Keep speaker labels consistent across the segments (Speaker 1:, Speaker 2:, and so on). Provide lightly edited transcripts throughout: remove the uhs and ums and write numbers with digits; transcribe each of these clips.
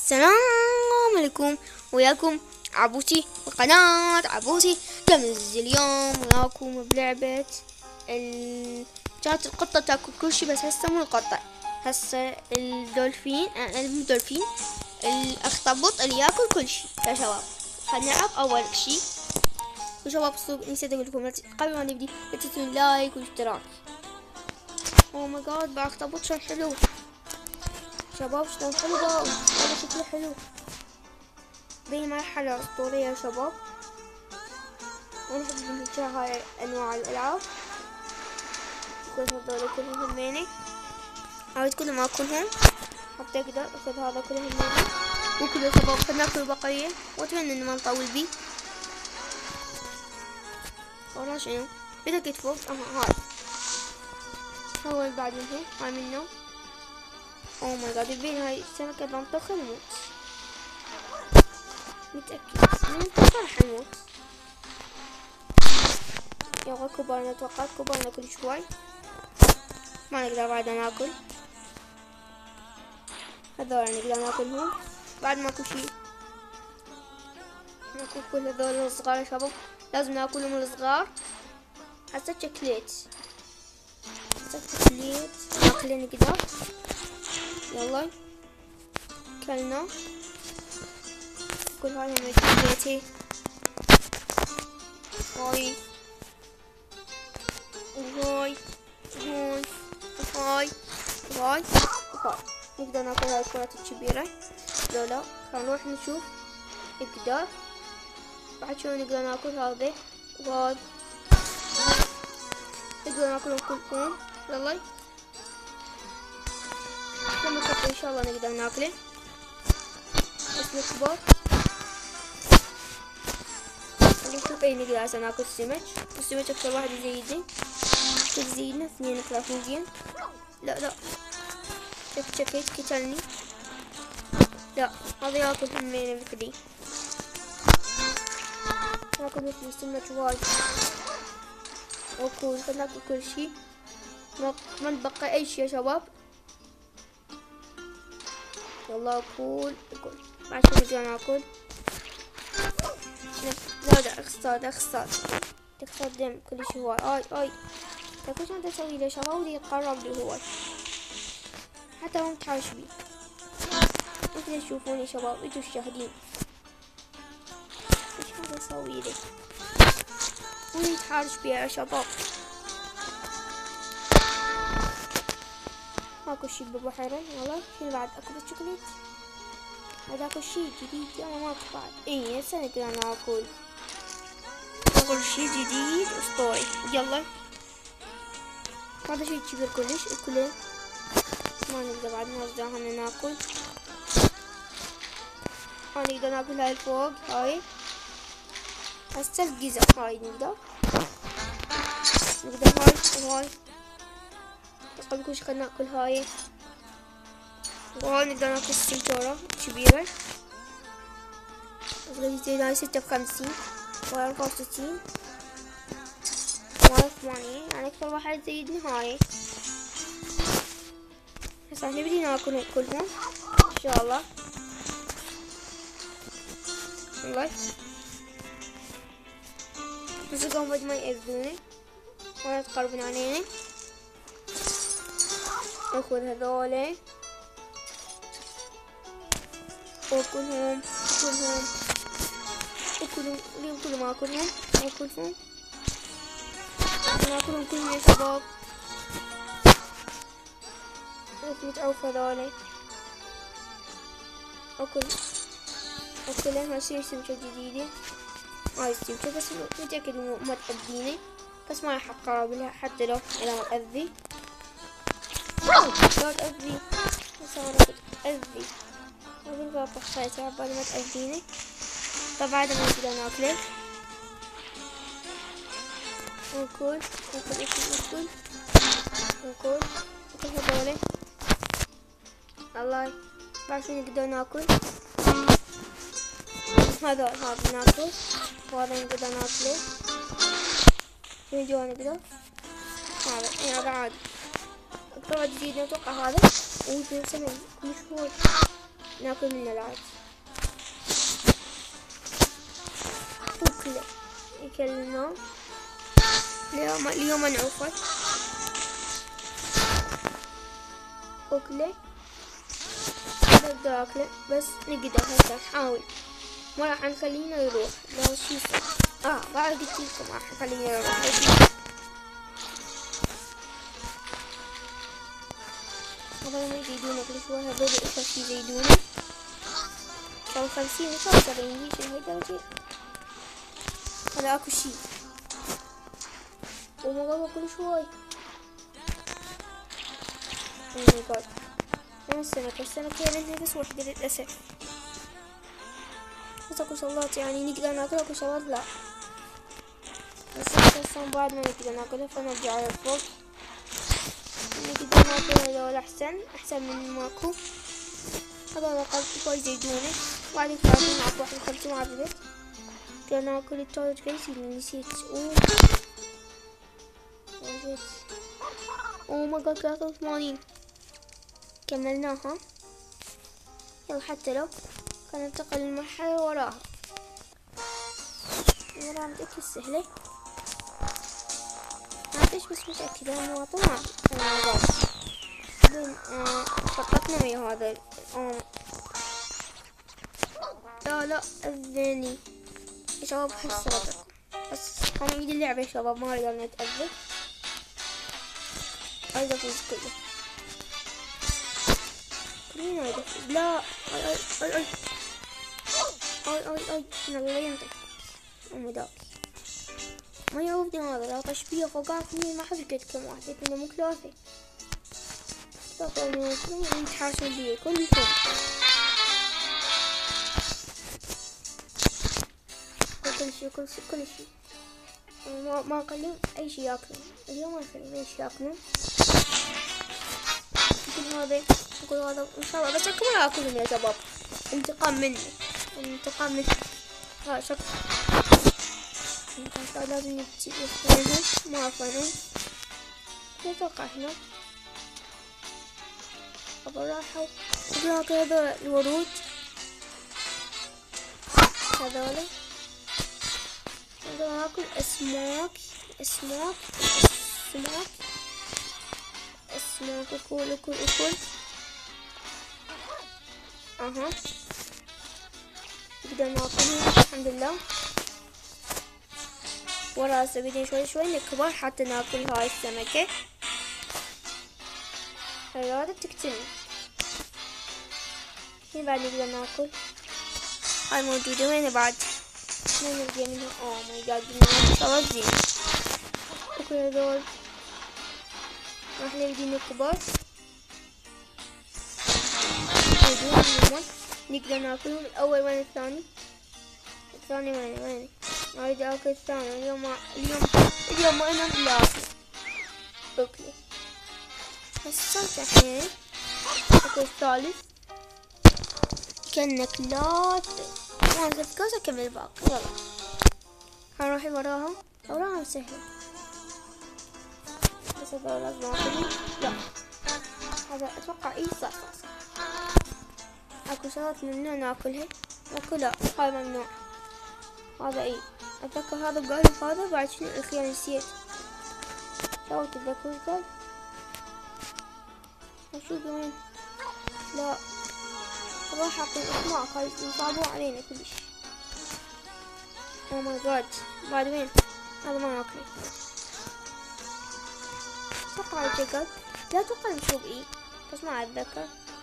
Speaker 1: السلام عليكم، وياكم عبوسي وقناة عبوسي كمز. اليوم وياكم بلعبة كانت القطة تاكل كل شي، بس هسه مو القطة، هسه الدولفين مو دولفين، الاخطبوط اللي ياكل كل شي. يا شباب خلينا نلعب. اول شي يا شباب نسيت اقول لكم قبل ما نبدي لا تنسون لايك واشتراك. اوه ماي جاد بقى اخطبوط شلون حلو شباب، شلون حلو بقى، هذا شكله حلو. بين مرحلة أسطورية يا شباب. أنا أحب هاي أنواع الألعاب، كل هذول كلهم هميني، أريد كلهم أكلهم حتى أقدر أخذ هذا كلهم هميني. وكل يا شباب خلنا ناكل بقية، وأتمنى إنه ما نطول بيه. والله شنو بدك تفوق. هاي هو اللي بعد منه، هاي منه. أوه ماي جاد يبين هاي السمكة بنطخ نموت، متأكد من انت راح نموت. يلا كبرنا، اتوقع كبرنا كل شوي، ما نقدر بعد ناكل هذول، نقدر ناكلهم بعد ماكو شي. ناكل كل هذول الصغار يا شباب، لازم ناكلهم الصغار. هسه شكليت ناكله نقدر. يلا كلنا كل هاي هم شكليتي. هاي وهاي وهاي وهاي وهاي وهاي. نقدر ناكل هاي الكرات الكبيرة. لا خلينا نروح نشوف نقدر بعد شو نقدر ناكل هذا وهذا، نقدر ناكلهم كلهم. يلا لما كبر ان شاء الله نقدر ناكله، بس نكبر نشوف اي نقدر هسه ناكل السمك اكثر واحد يزيدنا 2 3 لا شكيت قتلني. لا هذا ياكل همين مثلي، ناكل مثل السمك وايد وكل ناكل كل شي، ما نبقى اي شي يا شباب. يلا كل بعد شو نقدر ناكل. لا اخسر دم كل شي هواي. اي كل شي اسوي له شباب، ودي يتقرب لي هو حتى هو متحاش بي. مثل تشوفوني شباب، انتو الشاهدين ايش هذا اسوي له، هو يتحارش بي يا شباب. ماكو شي بالبحيرة. يلا شنو بعد؟ اكو بس شوكولات، هذا اكو شي جديد. يلا ماكو بعد. اي هسه نقدر ناكل شي جديد اسطوري. يلا هذا شي كبير كلش، اكله ما نقدر بعد نرجع ناكل. نقدر ناكل هاي الفوق، هاي هسه الجزء هاي نقدر هاي وهاي. قبل كل شي خلنا ناكل هاي وهاي. نقدر ناكل السنتورة كبيرة صغيرة. هاي 56 وهاي 64 وهاي 80، يعني أكثر واحد زيدني هاي. هسه نبدي ناكل كلهم إن شاء الله. والله بس قوم بعد ما يأذوني ولا يتقربون علينا. أخذ هذولي وأكلهم اليوم كلهم أكلهم كلهم يا شباب. متعوف هذولي أكلهم. هاي سمكة جديدة، هاي السمكة بس متأكد ما تأذيني، بس ما راح أقرب لها حتى لو إذا ما تأذي. لا تأذي بس أنا تأذي، أقول بقى خلاص عبالي ما تأذيني. طبعا بعد ما نقدر ناكله ناكل هذولي. الله بعد شو نقدر ناكل هذا ناكل، وهذا نقدر ناكله. شنو جوا نقدر هذا عادي. أكثر واحد جديد أتوقع هذا، وفي سمن مشهور ناكل من العاد. وكله يكلنا اليوم نعوفه وكله نقدر أكله، بس نقدر هسه نحاول ما راح نخلينا يروح. لو شي بعد قلت لكم راح نخلينا يروح. هذا ما يزيدونه كل شوي، هذول إيش يزيدونه 50 و70 ليش هاي درجة. هذا أكو شي ومضوى كل شوي. Oh my god. السمك هي منها بس وحدة للأسف. بس اكو شغلات يعني نقدر ناكلها، اكو شغلات لا. بس هسه بعد ما نقدر ناكلها فنرجع على الفوق. نقدر ناكل هذول أحسن من ماكو. هذول شوي زيدونة وبعدين ثلاثين عفوا 51 عدد. نقدر ناكل التورت كيس اللي نسيت. ما قال 83 كملناها. يلا حتى لو كان ننتقل للمرحلة وراها متأكد سهلة. معرفش بس متأكدة أنا طبعا خططنا ويا هذا لا أذني يا شباب. هسه ربكم بس أنا عيد اللعبة يا شباب، ما أريد أن أتأذى. عايز أفوز كله. مين هذا؟ لا اي لا ينطق ومداك ما يعوفني هذا. لا تشبيه فوقات مني ما حركتكم واحدة كنا مو ثلاثة. تقولون يتحاشون بي كلكم. كل شيء ما أخليهم أي شيء ياكلون اليوم. ما أخليهم أي شيء ياكلون. يقول هذا إن شاء الله. بس أكمل أكلهم يا شباب. انتقام مني ها شكرا. لازم نجي يفعلهم ما أفعلهم. نتوقع هنا أبا راحوا هناك هذول الورود هذولا. ناكل أسماك أكل نقدر ناكلهم الحمد لله. وراسه بدين شوي نكبر حتى ناكل هاي السمكة. هذا بتقتلني. هنا بعد نقدر ناكل. هاي موجودة وين بعد؟ ما نلقى منها. ماي جاد صارت زين. اكل هذول. احنا بدين نكبر. نقدر ناكلهم. الأول وين الثاني وين ما أريد أكل الثاني. اليوم ما أنا بلاكل. أوكي بس صرت الحين أكل الثالث كأنك لا ما تتكاس. أكمل الباقي. يلا هنروح وراها سهلة. بس هذا لازم أكله. لا هذا أتوقع صح. اكو شغلات ممنوع ناكلها. هاي ممنوع. هذا اتذكر هذا بقالي هذا بعد شنو الاخير نسيت. شو تتذكر قال شو وين؟ لا راح اعطي اسماء هاي يصابوا علينا كلش. او ماي جاد بعد وين؟ هذا ما ناكله. اتوقع الجقل لا اتوقع نشوف بس ما اتذكر.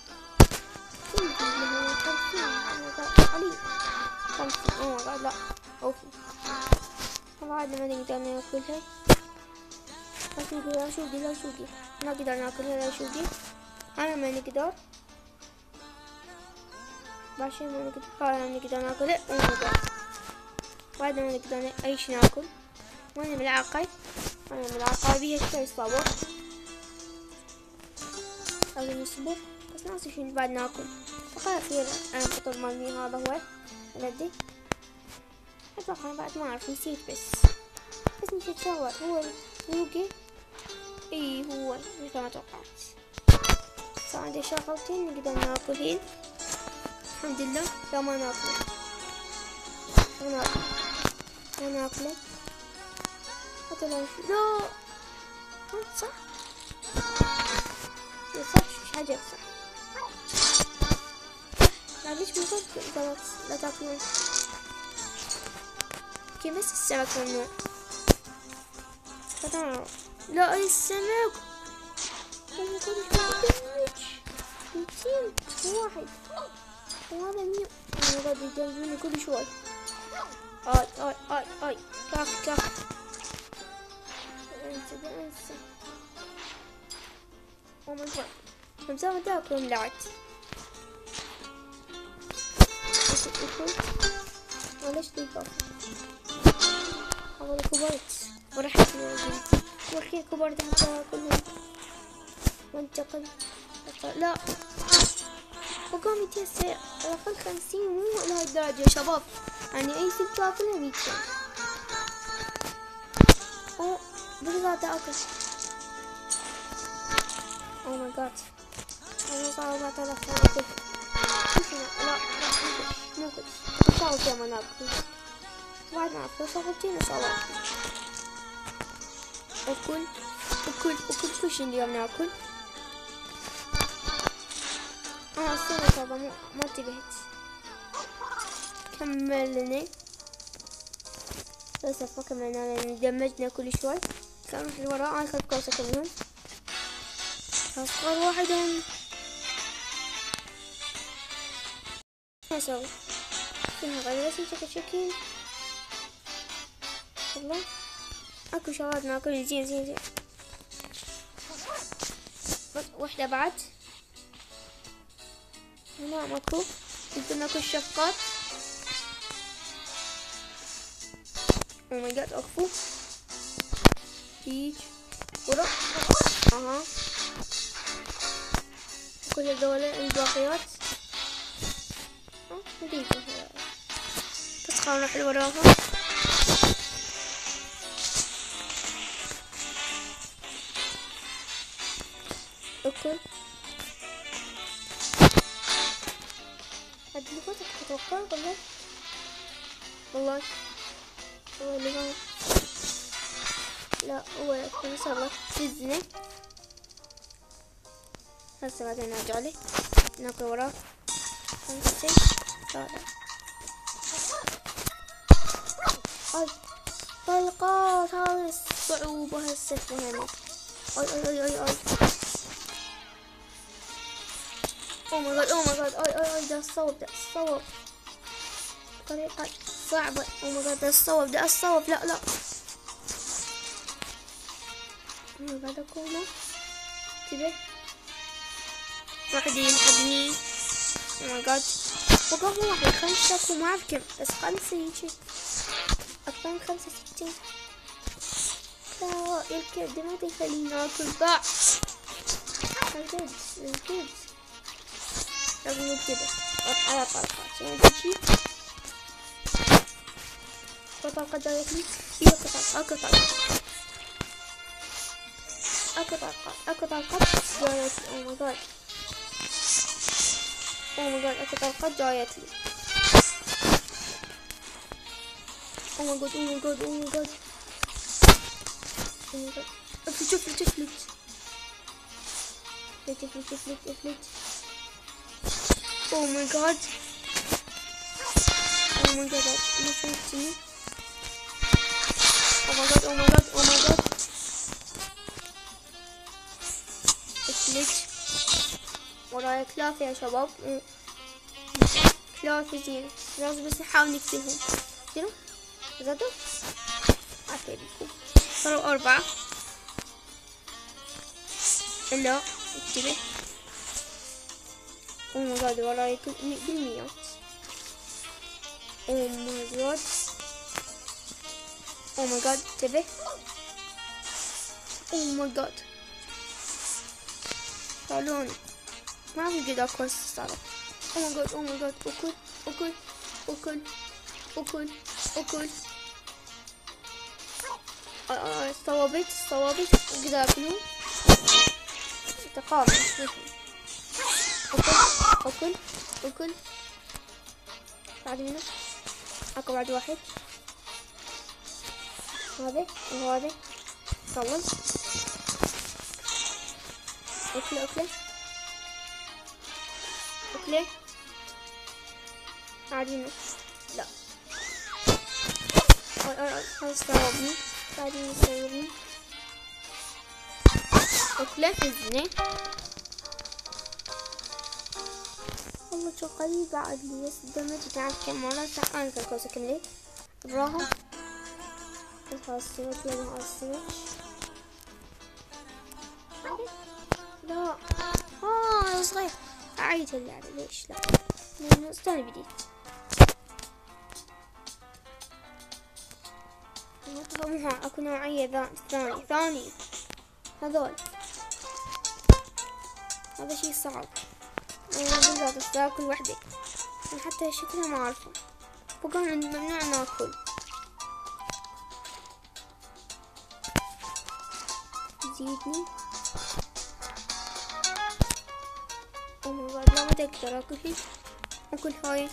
Speaker 1: 50 لا اوفي. بعد ما نقدر ناكلها. بس نقول لا شوقي ما نقدر ناكلها. لا شوقي انا ما نقدر. باشي ما نقدر. هاي نقدر ناكلها. بعد ما نقدر اي شي ناكل. وين الملعقة؟ بيها كثير صبر. لازم نصبر. بس ناسي شنو بعد ناكل. تخيل أخيرا أنا الفطور مالي هذا هو ولدي. أتوقع بعد ما أعرف نسيت بس نسيت شغلة. هو يوقي هو مثل ما توقعت. صار عندي شغلتين نقدر ناكلهن. الحمد لله. لا ما ناكله، ما ناكله حتى لا. صح صح، مش حاجة صح. لا ليش ممكن لا تاكلون؟ كي بس السمك ممنوع. لا أي السمك. ميتين واحد وهذا 100. غادي يجلدوني كل شوي. آي كاف انسى. او ماي جاد، همزة تاكلهم لعت. وليش تيقف؟ أول كبرت ورحت وأخير كبرت حتى كلهم وانتقل. لا وقام يتيسر الأقل 50 مو لهاي الدرجة يا شباب، يعني أي ست تاكلها 100 سنة. أوه بالغاد أكل. أوه ماي جاد، أنا صار 4000 سنة. لا مو كل صار فيها مناكل بعد ما أكل صاحبتين صار أكل كل شي اليوم ناكل. الصورة طبعا ما انتبهت. كملنا للأسف ما كملنا لأن دمجنا كل شوي. كان نروح لوراء. أنا أخذ كوسة كلهم. أصغر واحدة ما أسوي فيها غير بس شكل. والله أكو شغلات ناكل زين. واحدة بعد هنا ماكو. يمكن ناكل شفاط. او ماي جاد اكفو تيج ورا. كل هذول الباقيات نضيفها بس. خلينا نروح لوراها. اكل هاد اللغة تتوقع والله اللي هو لا هو يكون صار تزني. هسه بعدين نرجع له ناكل وراه. اي طلقات. هاي الصعوبة هالسفة هنا. اي او ماي جاد اي ده الصوب طريقة صعبة. او ماي جاد ده الصوب لا هذا كله انتبه. واحد ينحبني. او ماي جاد وقف واحد 5 وما اعرف كم بس 5 هيجي اكثر من 65. لا الكبد ما تخليني اكل باع. الكبد لازم كده على طرقات يعني تجي طرقة جايتني. هي أكو طرقات جايتني. او ماي جاد أكو طرقات جايتني. او ماي جاد افلت. Oh my god. ما فهمتني. oh my god افلت. ورايا كلاف يا شباب. كلاف زين لازم بس نحاول نكتبهم. شنو زادوا عافية بيكم. صاروا 4. لا انتبه. او ماي جاد وراي بالميات. او ماي جاد انتبه. او ماي جاد شالوني ما في قد اكل صار. او ماي جاد اكل صوابت قد اكلوا تقامل. اكل بعد منه اكو بعد واحد، هذا وهذا خلص. اكله اكله اكله بعد منه لا هذا استوعبني بعدين يستوعبني. اكله فزني والله شو قريب بعد لي بس دمجت تعرف كم مرة سألت الكوسة كملت براها هذا السمك ولا هذا السمك لا صغير أعيد اللعبة ليش لا من استنى بديت مو ها اكو نوعية ثانية هذول هذا شي صعب بالله بس باكل وحدي حتى شكلها ما اعرفه وكان ممنوع ناكل. زيدني او ماي جاد لا ما تقدر اكل اكل هاي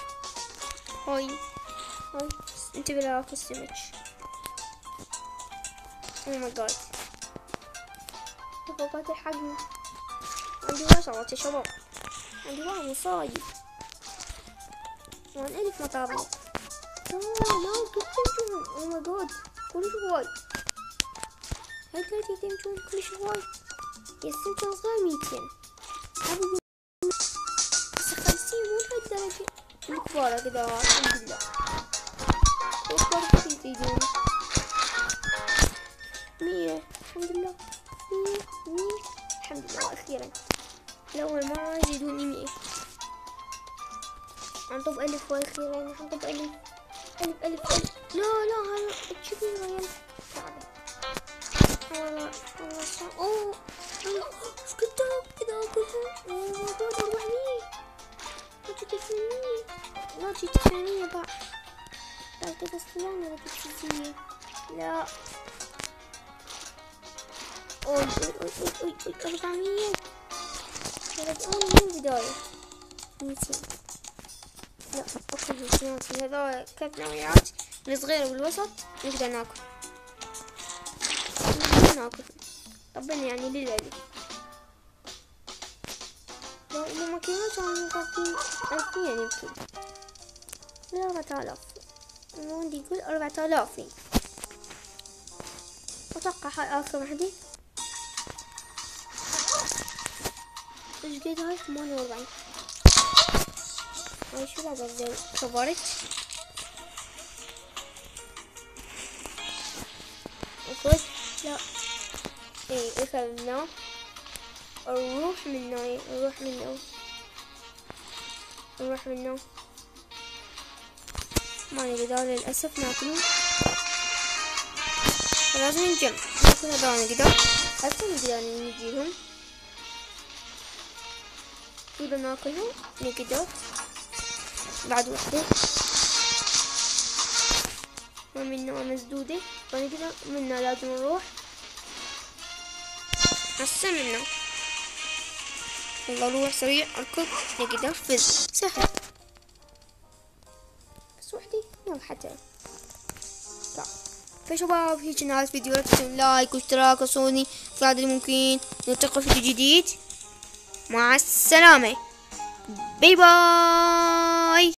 Speaker 1: انتبه لا اكل سمك. او ماي جاد فوقات الحجم عندي وصلت يا شباب عندي واحد مصايب وان الف مطابق لا كنت او ماي جاد كلش هواي هاي 3 تمشون كلش هواي يا السنة صغير 200 هذا بس 50 مو لهالدرجة الكبار كذا الحمد لله الكبار كثير يزيدون 100 الحمد لله 100 الحمد لله أخيرا لأول مرة يزيدوني 100 حنطب 1000 وأخيرا حنطب 1000 لا هذا تشوفي غير صعبة والله اوه ايش كنت كذا اكلها اوه 400 لا جيت 800 لا جيت 800 بقى لا كذا صلانة لا جيت 600 لا اوي 400 رجعوني من البداية 200 لا اكل اثنيناتي هذول كيف نوعيات الصغيرة والوسط نقدر ناكل طبعا يعني للعلي لو إذا ما كانوش عن طابين 2000 يمكن 4000 عندي يقول 4000 أتوقع هاي آخر وحدة ايش قد هاي 48 هاي شو هذا زي كبرت أقول لا ايه اخذنا نروح منه ما نقدر للأسف ناكله لازم نجمع ناكل هذول نقدر هسه نقدر نجيبهم نقدر ناكلهم نقدر بعد وحدة ومنه مسدودة ونقدر منه لازم نروح هسه منه يلا روح سريع اركض نقدر فز سهل بس وحدي يلا حتى فشباب هيك نهاية الفيديو لا تنسون لايك واشتراك وصوني في هذا الممكن نلتقي في فيديو جديد مع السلامة باي باي.